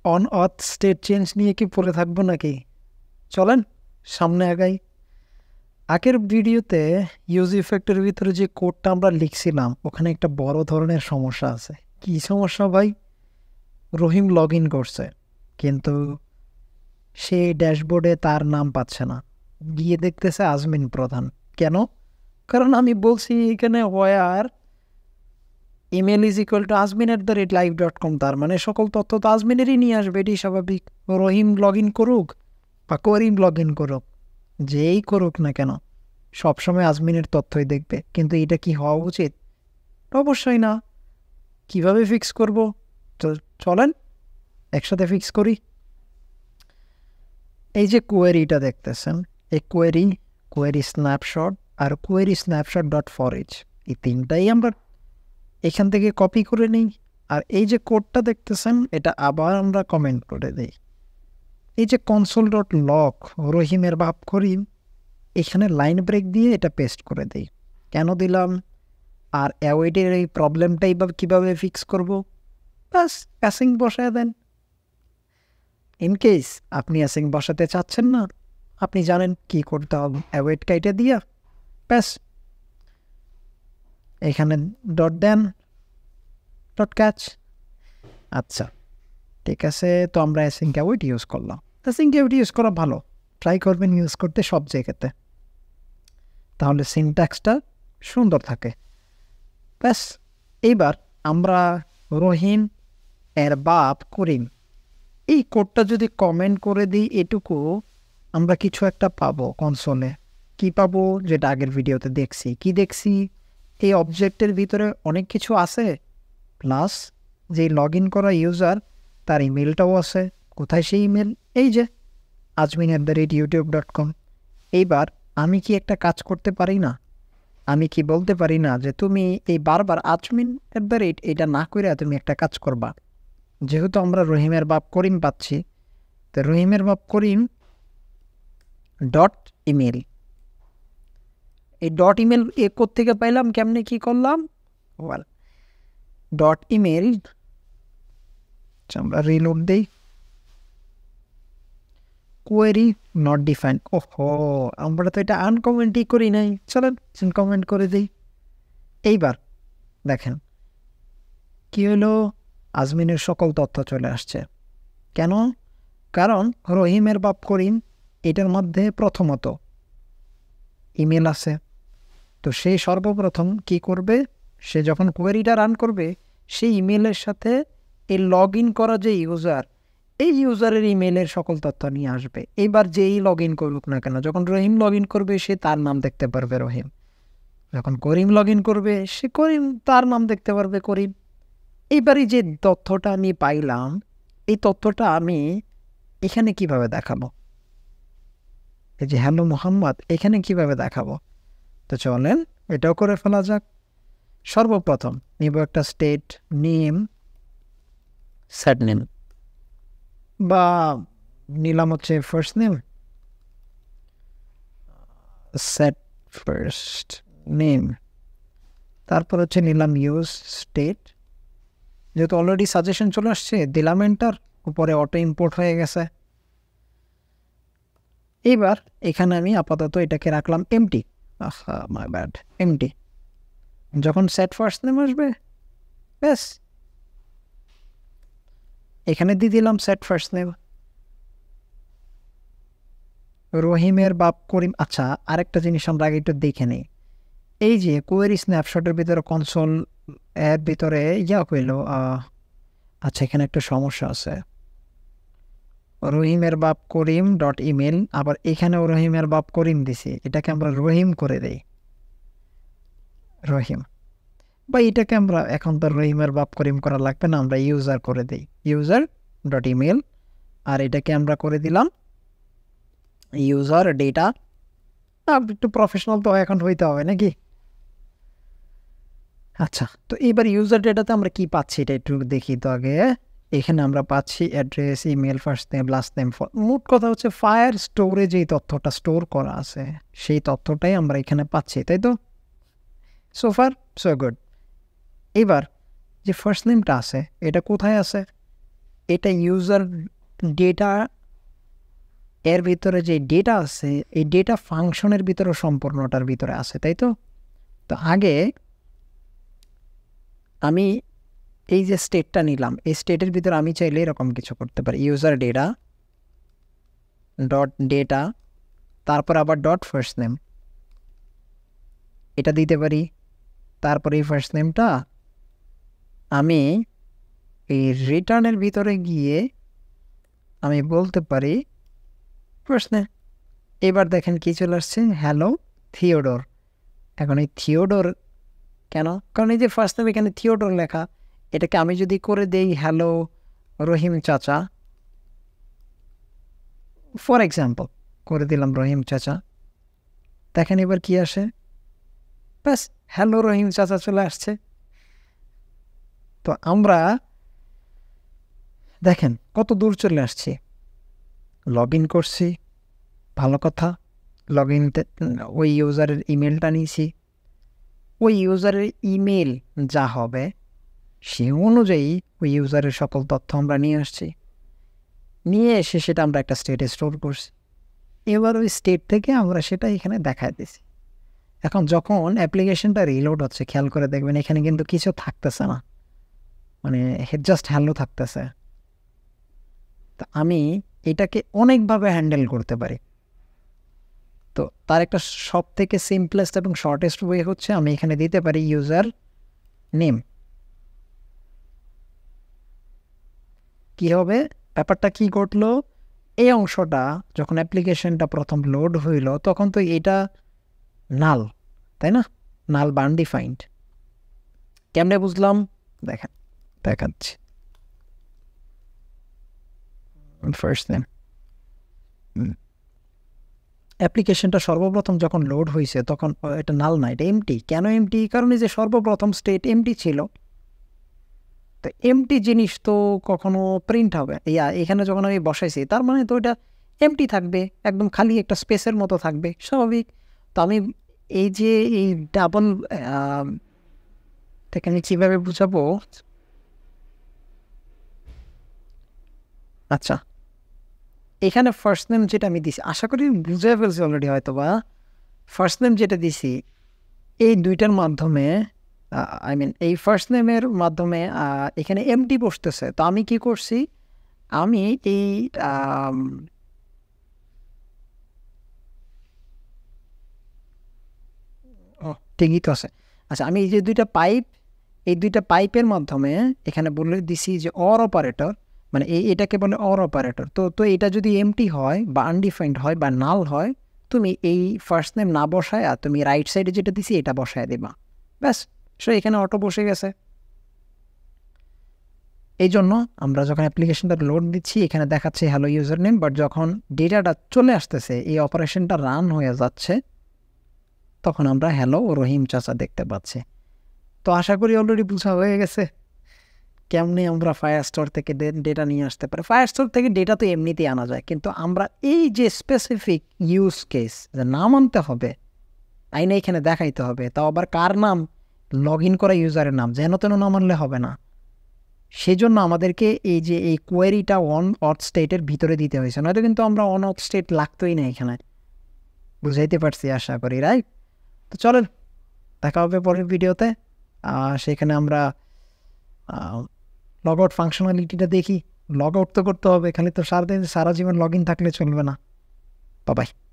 On অথ state change নিয়ে কি পড়ে থাকবো নাকি? চলেন সামনে আগাই। আগের ভিডিওতে ইউজ ইফেক্টের ভিতরে যে কোডটা আমরা লিখছিলাম ওখানে একটা বড় ধরনের সমস্যা আছে। কি সমস্যা ভাই? রহিম লগ ইন করছে কিন্তু সে ড্যাশবোর্ডে তার নাম পাচ্ছে না, গিয়ে দেখতেছে আজমিন প্রধান। কেন? কারণ আমি বলছি এখানে our email is equal to azmin@live.com, তার মানে সকল তথ্য তো আজমিনেরই নিয়ে আসবে, এটি স্বাভাবিক। রহিম লগ ইন করুক বা করিম লগ ইন করুক, যেই করুক না কেন সবসময় আজমিনের তথ্যই দেখবে। কিন্তু এটা কি হওয়া উচিত? অবশ্যই না। কিভাবে ফিক্স করব? তো চলেন একসাথে ফিক্স করি। এই যে কোয়েরিটা দেখতেছেন, এই কোয়েরি স্ন্যাপশট আর কোয়েরি স্ন্যাপশট ডট ফরএচ, এই তিনটাই আমরা এখান থেকে কপি করে নিই। আর এই যে কোডটা দেখতেছেন এটা আবার আমরা কমেন্ট করে দিই। এই যে কনসোল ডট লক রহিমের বাপ করিম, এখানে লাইন ব্রেক দিয়ে এটা পেস্ট করে দিই। কেন দিলাম? আর অ্যাওয়েডের এই প্রবলেমটাই বা কীভাবে ফিক্স করব? বাস অ্যাসিং বসায় দেন। ইনকেস আপনি অ্যাসিং বসাতে চাচ্ছেন না, আপনি জানেন কি করতে হবে, অ্যাওয়েড কাইটে দিয়া ব্যাস এখানে ডট দেন, ডট ক্যাচ। আচ্ছা ঠিক আছে, তো আমরা অ্যাসিং অ্যাওয়েড ইউজ করলাম। অ্যাসিং অ্যাওয়েড ইউজ করা ভালো, ট্রাই করবেন ইউজ করতে সব জায়গাতে, তাহলে সিনট্যাক্সটা সুন্দর থাকে। ব্যাস এইবার আমরা রহিম এর বাপ করিম এই কোডটা যদি কমেন্ট করে দিই, এটুকু আমরা কিছু একটা পাবো কনসোলে। কি পাবো? যেটা আগের ভিডিওতে দেখছি। কি দেখছি? এই অবজেক্টের ভিতরে অনেক কিছু আছে, প্লাস যে লগ ইন করা ইউজার তার ইমেলটাও আছে। কোথায় সেই ইমেল? এই যে azmin@youtube.com। এইবার আমি কি একটা কাজ করতে পারি না? আমি কি বলতে পারি না যে তুমি এই বারবার azmin@ এটা না করে তুমি একটা কাজ করবা? যেহেতু আমরা রহিমের বাপ করিম পাচ্ছি, তো রহিমের বাপ করিম ডট ইমেল, এই ডট ইমেল এ থেকে পাইলাম, কেমনে কি করলাম? ওয়েল ডট ইমেল, আমরা রিলোড দিই, কোয়েরি নট ডিফাইন্ড। ওহো, আমরা তো এটা আনকমেন্টই করি নাই, চলেন কমেন্ট করে দিই। এইবার দেখেন কি হলো, আজমিনের সকল তথ্য চলে আসছে। কেন? কারণ রহিমের বাপ করিম এটার মধ্যে প্রথমত ইমেল আছে। তো সে সর্বপ্রথম কি করবে? সে যখন কোয়েরিটা রান করবে, সেই ইমেলের সাথে এই লগ ইন করা যে ইউজার, এই ইউজারের ইমেলের সকল তথ্য নিয়ে আসবে। এবার যেই লগ ইন করুক না কেন, যখন রহিম লগ ইন করবে সে তার নাম দেখতে পারবে রহিম, যখন করিম লগ ইন করবে সে করিম তার নাম দেখতে পারবে করিম। এইবারই যে তথ্যটা আমি পাইলাম, এই তথ্যটা আমি এখানে কিভাবে দেখাবো? এই যে হ্যালো মোহাম্মদ, এখানে কিভাবে দেখাবো? তো চলেন এটাও করে ফেলা যাক। সর্বপ্রথম নিব একটা স্টেট নেম, সেট নেম, বা নিলাম হচ্ছে first name, set first name. তারপর হচ্ছে নিলাম ইউজ স্টেট, যেহেতু অলরেডি সাজেশন চলে আসছে দিলাম এন্টার, উপরে অটো ইম্পোর্ট হয়ে গেছে। এবার এখানে আমি আপাতত এটাকে রাখলাম এমটি, মাই ব্যাড, এমটি। যখন সেট ফার্স্ট নেম আসবে, ব্যাস এখানে দিয়ে দিলাম সেট ফার্স্ট নেম, রহিমের বাপ করিম। আচ্ছা আরেকটা জিনিস আমরা আগে একটু দেখে নিই। এই যে কোয়েরি স্ন্যাপশটের ভিতরে কনসোল এর ভিতরে ইয়া হইল, আচ্ছা এখানে একটা সমস্যা আছে। রহিমের বাপ করিম ডট ইমেল, আবার এখানেও রহিমের বাপ করিম দিছি, এটাকে আমরা রহিম করে দেই, রহিম। বা এটাকে আমরা এখন তো রহিমের বাপ করিম করা লাগবে না, আমরা ইউজার করে দিই, ইউজার ডট ইমেল। আর এটাকে আমরা করে দিলাম ইউজার ডেটা। একটু প্রফেশনাল তো এখন হইতে হবে নাকি? আচ্ছা, তো এবার ইউজার ডেটাতে আমরা কি পাচ্ছি এটা একটু দেখি তো আগে। এখানে আমরা পাচ্ছি address, email, first name, last name. মোট কথা হচ্ছে ফায়ার স্টোরে যেই তথ্যটা স্টোর করা আছে সেই তথ্যটাই আমরা এখানে পাচ্ছি, তাই তো? So far so good. এবার যে ফার্স্ট নেমটা আছে এটা কোথায় আছে? এটা ইউজার ডেটা এর ভিতরে যে ডেটা আছে এই ডেটা ফাংশনের ভিতরে সম্পূর্ণটার ভিতরে আছে, তাই তো? তো আগে আমি এই যে স্টেটটা নিলাম, এই স্টেটের ভিতরে আমি চাইলে এরকম কিছু করতে পারি, ইউজার ডেটা ডট ডেটা, তারপর আবার ডট ফার্স্ট নেম, এটা দিতে পারি। তারপরে এই ফার্স্ট নেমটা আমি এই রিটার্নের ভিতরে গিয়ে আমি বলতে পারি ফার্স্ট নেম। এবার দেখেন কি চলে আসছে, হ্যালো থিওডোর। এখন এই থিওডোর কেন? কারণ এই যে ফার্স্ট নেম এখানে থিওডোর লেখা, এটাকে আমি যদি করে দেই হ্যালো রহিম চাচা, ফর এক্সাম্পল করে দিলাম রহিম চাচা, দেখেন এবার কি আসে, ব্যাস হ্যালো রহিম চাচা চলে আসছে। তো আমরা দেখেন কত দূর চলে আসছি, লগ ইন করছি, ভালো কথা, লগ ইনতে ওই ইউজারের ইমেলটা নিয়েছি, ওই ইউজারের ইমেল যা হবে সে অনুযায়ী ওই ইউজারের সকল তথ্য আমরা নিয়ে আসছি, নিয়ে এসে সেটা আমরা একটা স্টেটে স্টোর করছি। এবার ওই স্টেট থেকে আমরা সেটা এখানে দেখায় দিছি। এখন যখন অ্যাপ্লিকেশনটা রিলোড হচ্ছে খেয়াল করে দেখবেন এখানে কিন্তু কিছু থাকতেছে না, মানে জাস্ট হ্যালো থাকতেছে। তো আমি এটাকে অনেকভাবে হ্যান্ডেল করতে পারি। তো তার একটা সব থেকে সিম্পলেস্ট এবং শর্টেস্ট ওয়ে হচ্ছে আমি এখানে দিতে পারি ইউজার নেম। কি হবে, ব্যাপারটা কি ঘটলো, এই অংশটা যখন অ্যাপ্লিকেশনটা প্রথম লোড হইল তখন তো এটা নাল, তাই না? নাল বা আনডিফাইন্ড। কেমনে বুঝলাম দেখেন, দেখাচ্ছি। ফার্স্ট নেম অ্যাপ্লিকেশনটা সর্বপ্রথম যখন লোড হয়েছে তখন এটা নাল না, এটা এমটি। কেন এমটি? কারণ এই যে সর্বপ্রথম স্টেট এমটি ছিল, তো এমটি জিনিস তো কখনো প্রিন্ট হবে, এখানে যখন আমি বসাইছি তার মানে তো এটা এমটি থাকবে, একদম খালি একটা স্পেসের মতো থাকবে, স্বাভাবিক। তো আমি এই যে এই ডাবল থেকে আমি কীভাবে বুঝাবো, আচ্ছা এখানে ফার্স্ট নেম যেটা আমি দিছি, আশা করি বুঝে ফেলছি অলরেডি হয়তো বা, ফার্স্ট নেম যেটা দিছি এই দুইটার মাধ্যমে আই মিন এই ফার্স্ট নেমের মাধ্যমে এখানে এমটি বসতেছে। তো আমি কি করছি, আমি এই ঠিকই তো আছে। আচ্ছা আমি এই যে দুইটা পাইপ, এই দুইটা পাইপের মাধ্যমে এখানে বলে দিছি যে অর অপারেটর, মানে এটাকে বলে অর অপারেটর। তো তো এটা যদি এমটি হয় বা আনডিফাইন্ড হয় বা নাল হয়, তুমি এই ফার্স্ট নেম না বসায় আর তুমি রাইট সাইডে যেটা দিছি এটা বসায় দেবা, ব্যাস। সো এখানে অটো বসে গেছে। এই জন্য আমরা যখন অ্যাপ্লিকেশনটা লোড দিচ্ছি এখানে দেখাচ্ছে হ্যালো ইউজার নেম, বাট যখন ডেটাটা চলে আসতেছে এই অপারেশনটা রান হয়ে যাচ্ছে তখন আমরা হ্যালো রহিম চাচা দেখতে পাচ্ছি। তো আশা করি অলরেডি বোঝা হয়ে গেছে কেমনে আমরা ফায়ারস্টোর থেকে ডেটা নিয়ে আসতে পারি। ফায়ারস্টোর থেকে ডেটা তো এমনিতেই আনা যায়, কিন্তু আমরা এই যে স্পেসিফিক ইউজ কেস যে নাম আনতে হবে, আইনে এখানে দেখাইতে হবে, তাও আবার কার নাম, লগ ইন করা ইউজারের নাম, যেন তেন নাম আনলে হবে না। সেজন্য আমাদেরকে এই যে এই কোয়েরিটা অন অথ স্টেটের ভিতরে দিতে হয়েছে, নয়তো কিন্তু আমরা অন অথ স্টেট লাগতোই না এখানে। বুঝাইতে পারছি আশা করি, রাইট? তো চলেন দেখা হবে পরের ভিডিওতে, সেখানে আমরা লগ আউট ফাংশনালিটিটা দেখি। লগ আউট তো করতে হবে, খালি তো সারা জীবন লগ ইন থাকলে চলবে না। Bye by.